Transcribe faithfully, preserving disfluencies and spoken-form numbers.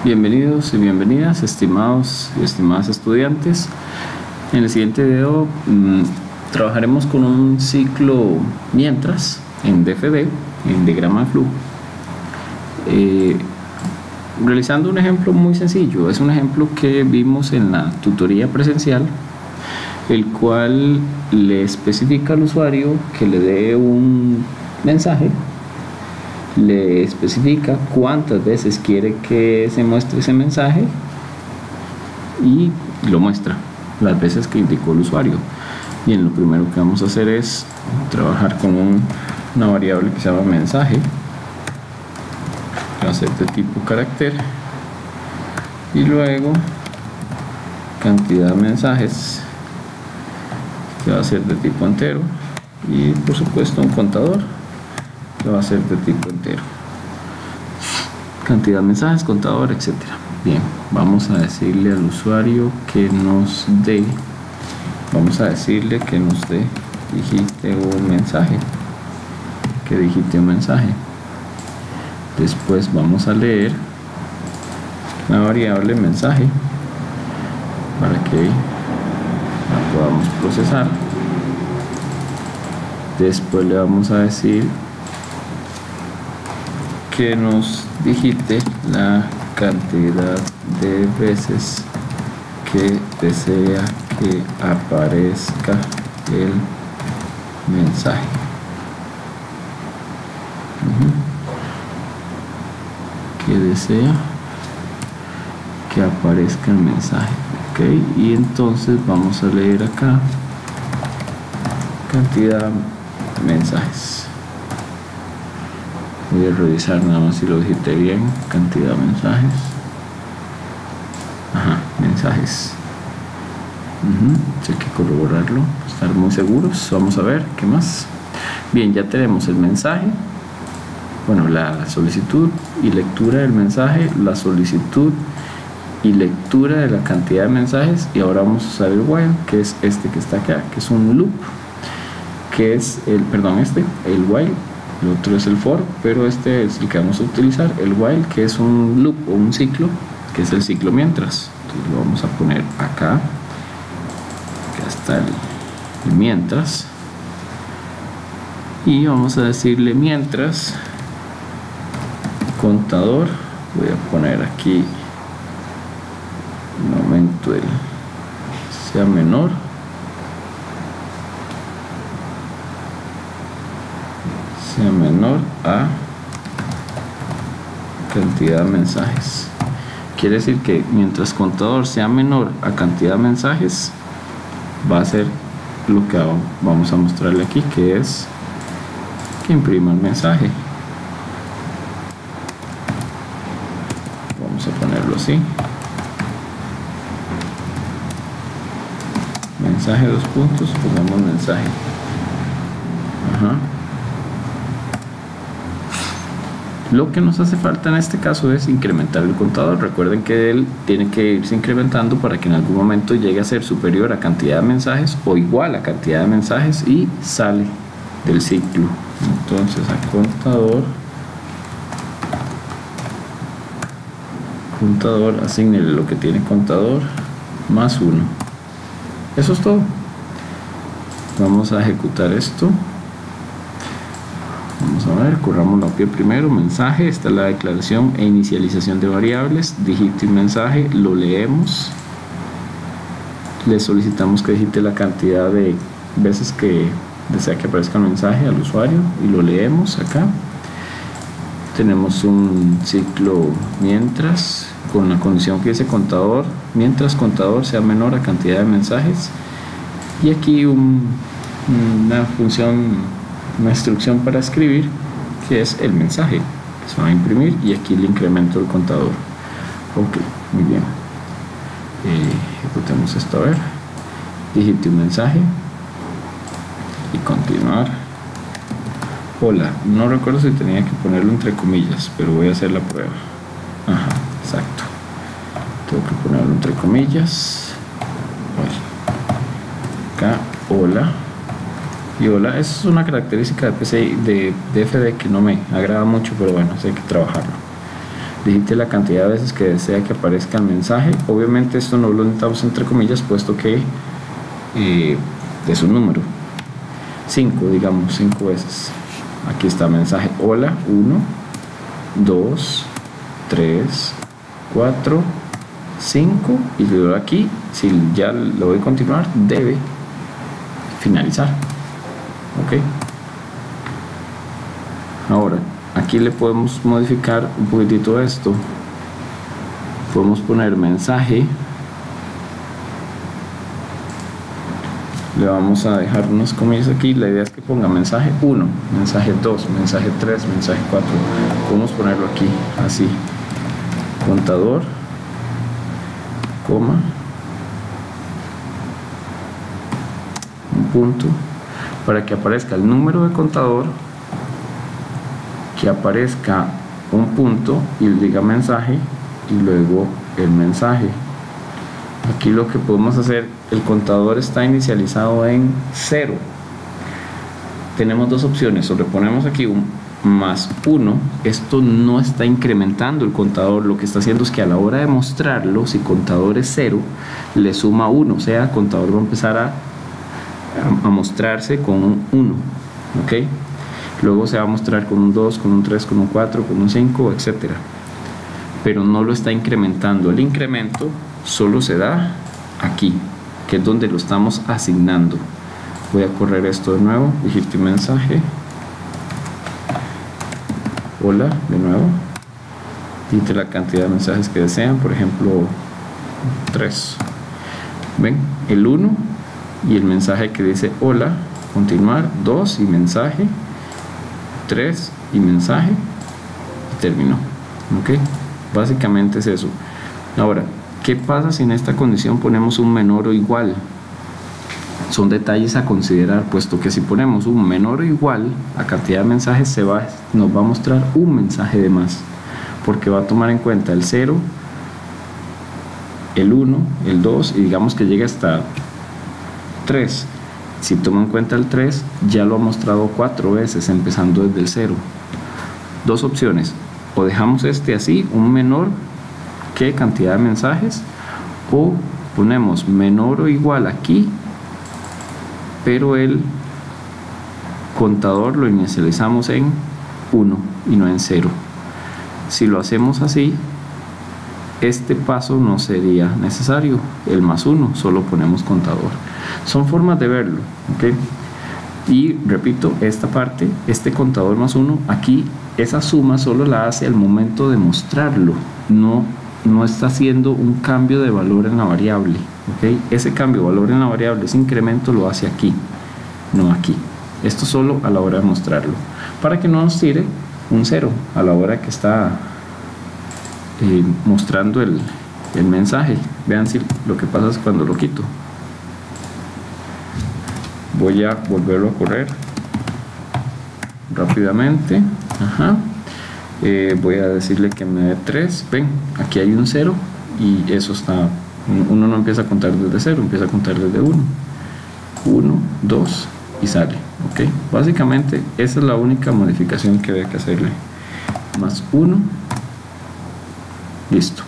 Bienvenidos y bienvenidas, estimados y estimadas estudiantes. En el siguiente video mmm, trabajaremos con un ciclo mientras en D F D, en diagrama de flujo, eh, realizando un ejemplo muy sencillo. Es un ejemplo que vimos en la tutoría presencial, el cual le especifica al usuario que le dé un mensaje, le especifica cuántas veces quiere que se muestre ese mensaje y lo muestra las veces que indicó el usuario. Bien, lo primero que vamos a hacer es trabajar con un, una variable que se llama mensaje, que va a ser de tipo carácter, y luego cantidad de mensajes, que va a ser de tipo entero, y por supuesto un contador, que va a ser de tipo entero, cantidad de mensajes, contador, etcétera. Bien, vamos a decirle al usuario que nos dé, vamos a decirle que nos dé, digite un mensaje, que digite un mensaje. Después vamos a leer la variable mensaje para que la podamos procesar. Después le vamos a decir que nos digite la cantidad de veces que desea que aparezca el mensaje. Uh-huh. Que desea que aparezca el mensaje. Ok, y entonces vamos a leer acá cantidad de mensajes. Voy a revisar nada más si lo digité bien. Cantidad de mensajes. Ajá, mensajes. Uh-huh. Hay que corroborarlo, estar muy seguros. Vamos a ver qué más. Bien, ya tenemos el mensaje, bueno, la solicitud y lectura del mensaje, la solicitud y lectura de la cantidad de mensajes, y ahora vamos a usar el while, que es este que está acá, que es un loop, que es el, perdón, este, el while. El otro es el for, pero este es el que vamos a utilizar, el while, que es un loop o un ciclo, que es el ciclo mientras. Entonces lo vamos a poner acá, acá está el, el mientras, y vamos a decirle mientras contador. Voy a poner aquí un momento el sea menor sea menor a cantidad de mensajes. Quiere decir que mientras contador sea menor a cantidad de mensajes, va a ser lo que vamos a mostrarle aquí, que es que imprima el mensaje. Vamos a ponerlo así: mensaje dos puntos, pongamos mensaje. Ajá. Lo que nos hace falta en este caso es incrementar el contador. Recuerden que él tiene que irse incrementando para que en algún momento llegue a ser superior a cantidad de mensajes o igual a cantidad de mensajes y sale del ciclo. Entonces a contador, contador, asignele lo que tiene contador más uno. Eso es todo. Vamos a ejecutar esto. Vamos a ver, corramos la O P I primero, mensaje, esta es la declaración e inicialización de variables, digite un mensaje, lo leemos, le solicitamos que digite la cantidad de veces que desea que aparezca el mensaje al usuario y lo leemos acá. Tenemos un ciclo mientras con la condición que dice contador, mientras contador sea menor a cantidad de mensajes, y aquí un, una función, una instrucción para escribir, que es el mensaje que se va a imprimir, y aquí le incremento el contador. Ok, muy bien. Eh, ejecutemos esto. A ver, digite un mensaje y continuar. Hola, no recuerdo si tenía que ponerlo entre comillas, pero voy a hacer la prueba. Ajá, exacto, tengo que ponerlo entre comillas. Acá, hola. Y hola, eso es una característica de P C I, de D F D, que no me agrada mucho, pero bueno, eso hay que trabajarlo. digite la cantidad de veces que desea que aparezca el mensaje. Obviamente esto no lo necesitamos entre comillas, puesto que eh, es un número. cinco, digamos, cinco veces. Aquí está mensaje hola, uno, dos, tres, cuatro, cinco, y le doy aquí. Si ya lo voy a continuar, debe finalizar. Ok. Ahora aquí le podemos modificar un poquitito esto. Podemos poner mensaje, le vamos a dejar unos comillas aquí. La idea es que ponga mensaje uno, mensaje dos, mensaje tres, mensaje cuatro. Podemos ponerlo aquí así, contador, coma, un punto, para que aparezca el número de contador, que aparezca un punto y diga mensaje, y luego el mensaje. Aquí lo que podemos hacer, el contador está inicializado en cero. Tenemos dos opciones, o le ponemos aquí un más uno. Esto no está incrementando el contador, lo que está haciendo es que a la hora de mostrarlo, si contador es cero, le suma uno, o sea, el contador va a empezar a, a mostrarse con un uno. ¿Ok? Luego se va a mostrar con un dos, con un tres, con un cuatro, con un cinco, etcétera. Pero no lo está incrementando. El incremento solo se da aquí, que es donde lo estamos asignando. Voy a correr esto de nuevo, digite mensaje, hola, de nuevo, digite la cantidad de mensajes que desean, por ejemplo tres. Ven, el uno y el mensaje que dice hola, continuar, dos y mensaje, tres y mensaje, y terminó. Ok, básicamente es eso. Ahora, ¿qué pasa si en esta condición ponemos un menor o igual? Son detalles a considerar, puesto que si ponemos un menor o igual a cantidad de mensajes, se va, nos va a mostrar un mensaje de más, porque va a tomar en cuenta el cero, el uno, el dos, y digamos que llega hasta tres. Si toma en cuenta el tres, ya lo ha mostrado cuatro veces, empezando desde el cero. Dos opciones: o dejamos este así, un menor que cantidad de mensajes, o ponemos menor o igual aquí, pero el contador lo inicializamos en uno y no en cero. Si lo hacemos así, este paso no sería necesario, el más uno, solo ponemos contador. Son formas de verlo, ¿ok? Y repito, esta parte, este contador más uno, aquí esa suma solo la hace al momento de mostrarlo, no, no está haciendo un cambio de valor en la variable, ¿ok? Ese cambio de valor en la variable, ese incremento lo hace aquí, no aquí. Esto solo a la hora de mostrarlo, para que no nos tire un cero a la hora que está eh, mostrando el, el mensaje. Vean si lo que pasa es cuando lo quito. Voy a volverlo a correr rápidamente. Ajá. Eh, voy a decirle que me dé tres. Ven, aquí hay un cero y eso está, uno no empieza a contar desde cero, empieza a contar desde uno. uno, dos y sale. Ok, básicamente esa es la única modificación que había que hacerle. Más uno, listo.